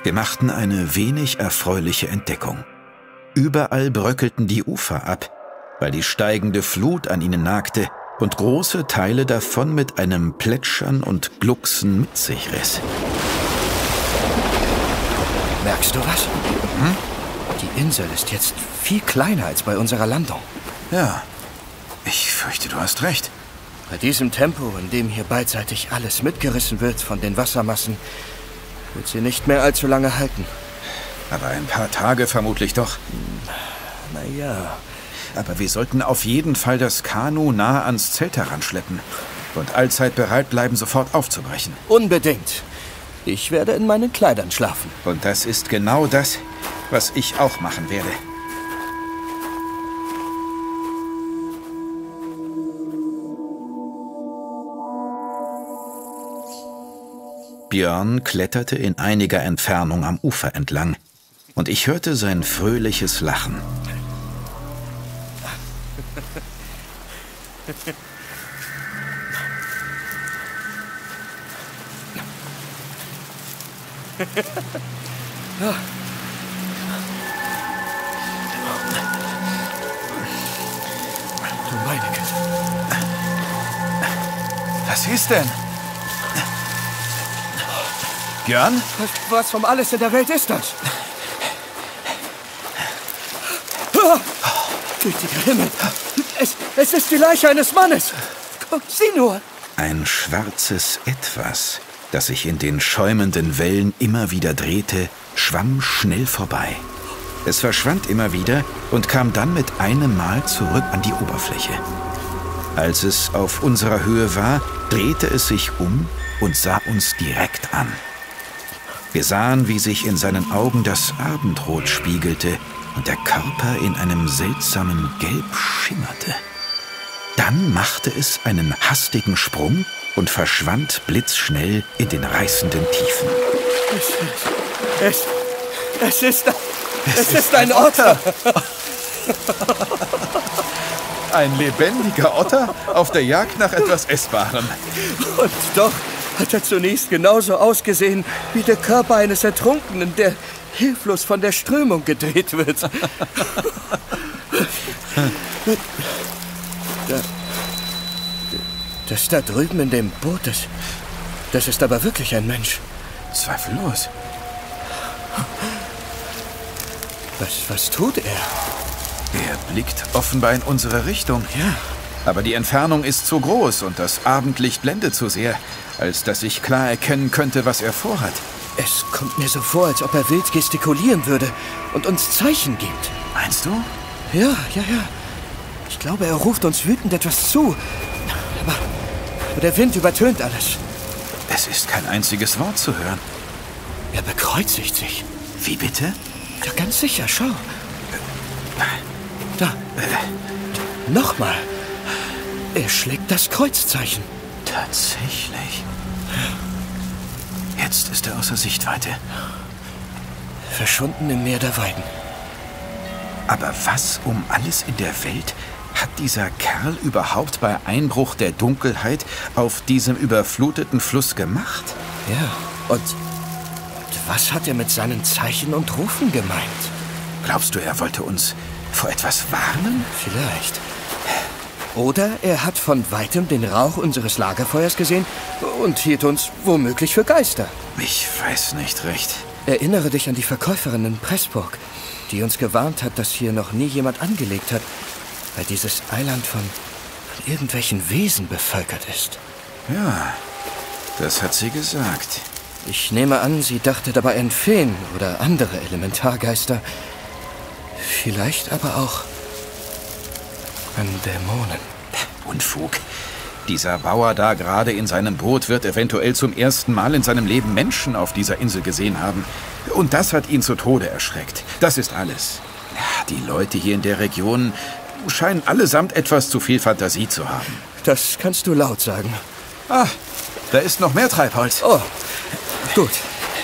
Wir machten eine wenig erfreuliche Entdeckung. Überall bröckelten die Ufer ab, weil die steigende Flut an ihnen nagte und große Teile davon mit einem Plätschern und Glucksen mit sich riss. Merkst du was? Hm? Die Insel ist jetzt viel kleiner als bei unserer Landung. Ja, ich fürchte, du hast recht. Bei diesem Tempo, in dem hier beidseitig alles mitgerissen wird von den Wassermassen, wird sie nicht mehr allzu lange halten. Aber ein paar Tage vermutlich doch. Naja. Aber wir sollten auf jeden Fall das Kanu nahe ans Zelt heranschleppen und allzeit bereit bleiben, sofort aufzubrechen. Unbedingt. Ich werde in meinen Kleidern schlafen. Und das ist genau das, was ich auch machen werde. Björn kletterte in einiger Entfernung am Ufer entlang und ich hörte sein fröhliches Lachen. Du meine Güte. Was ist denn? Björn? Was um alles in der Welt ist das? Gütiger Himmel! Es ist die Leiche eines Mannes! Sieh nur! Ein schwarzes Etwas, das sich in den schäumenden Wellen immer wieder drehte, schwamm schnell vorbei. Es verschwand immer wieder und kam dann mit einem Mal zurück an die Oberfläche. Als es auf unserer Höhe war, drehte es sich um und sah uns direkt an. Wir sahen, wie sich in seinen Augen das Abendrot spiegelte und der Körper in einem seltsamen Gelb schimmerte. Dann machte es einen hastigen Sprung und verschwand blitzschnell in den reißenden Tiefen. Es ist ein Otter! Ein lebendiger Otter auf der Jagd nach etwas Essbarem. Und doch hat er zunächst genauso ausgesehen wie der Körper eines Ertrunkenen, der hilflos von der Strömung gedreht wird. Das da drüben in dem Boot, das ist aber wirklich ein Mensch. Zweifellos. Was tut er? Er blickt offenbar in unsere Richtung. Ja. Aber die Entfernung ist zu groß und das Abendlicht blendet zu sehr, als dass ich klar erkennen könnte, was er vorhat. Es kommt mir so vor, als ob er wild gestikulieren würde und uns Zeichen gibt. Meinst du? Ja. Ich glaube, er ruft uns wütend etwas zu. Aber der Wind übertönt alles. Es ist kein einziges Wort zu hören. Er bekreuzigt sich. Wie bitte? Ja, ganz sicher, schau. Da. Nochmal. Er schlägt das Kreuzzeichen. Tatsächlich. Jetzt ist er außer Sichtweite. Verschwunden im Meer der Weiden. Aber was um alles in der Welt hat dieser Kerl überhaupt bei Einbruch der Dunkelheit auf diesem überfluteten Fluss gemacht? Ja, und was hat er mit seinen Zeichen und Rufen gemeint? Glaubst du, er wollte uns vor etwas warnen? Vielleicht. Oder er hat von weitem den Rauch unseres Lagerfeuers gesehen und hielt uns womöglich für Geister. Ich weiß nicht recht. Erinnere dich an die Verkäuferin in Pressburg, die uns gewarnt hat, dass hier noch nie jemand angelegt hat, weil dieses Eiland von irgendwelchen Wesen bevölkert ist. Ja, das hat sie gesagt. Ich nehme an, sie dachte dabei an Feen oder andere Elementargeister. Vielleicht aber auch an Dämonen. Unfug. Dieser Bauer da gerade in seinem Boot wird eventuell zum ersten Mal in seinem Leben Menschen auf dieser Insel gesehen haben. Und das hat ihn zu Tode erschreckt. Das ist alles. Ja, die Leute hier in der Region scheinen allesamt etwas zu viel Fantasie zu haben. Das kannst du laut sagen. Ah, da ist noch mehr Treibholz. Oh, gut.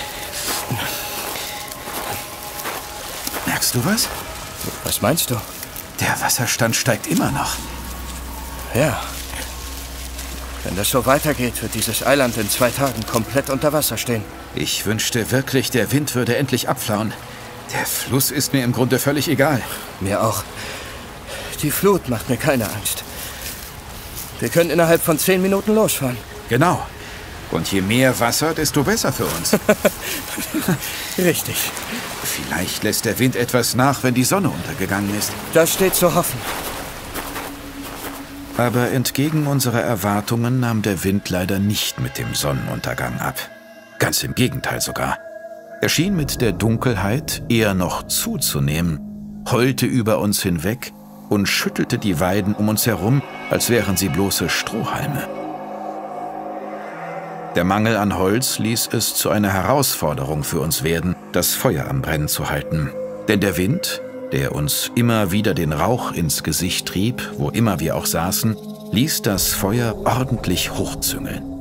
Merkst du was? Was meinst du? Der Wasserstand steigt immer noch. Ja. Wenn das so weitergeht, wird dieses Eiland in 2 Tagen komplett unter Wasser stehen. Ich wünschte wirklich, der Wind würde endlich abflauen. Der Fluss ist mir im Grunde völlig egal. Mir auch. Die Flut macht mir keine Angst. Wir können innerhalb von 10 Minuten losfahren. Genau. Und je mehr Wasser, desto besser für uns. Richtig. Vielleicht lässt der Wind etwas nach, wenn die Sonne untergegangen ist. Das steht zu hoffen. Aber entgegen unserer Erwartungen nahm der Wind leider nicht mit dem Sonnenuntergang ab. Ganz im Gegenteil sogar. Er schien mit der Dunkelheit eher noch zuzunehmen, heulte über uns hinweg und schüttelte die Weiden um uns herum, als wären sie bloße Strohhalme. Der Mangel an Holz ließ es zu einer Herausforderung für uns werden, das Feuer am Brennen zu halten. Denn der Wind, der uns immer wieder den Rauch ins Gesicht trieb, wo immer wir auch saßen, ließ das Feuer ordentlich hochzüngeln.